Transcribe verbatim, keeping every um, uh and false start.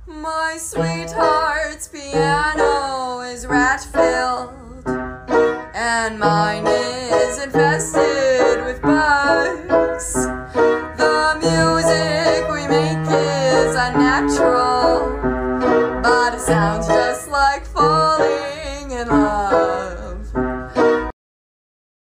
My sweetheart's piano is rat-filled, and mine is infested with bugs. The music we make is unnatural, but it sounds just like falling in love.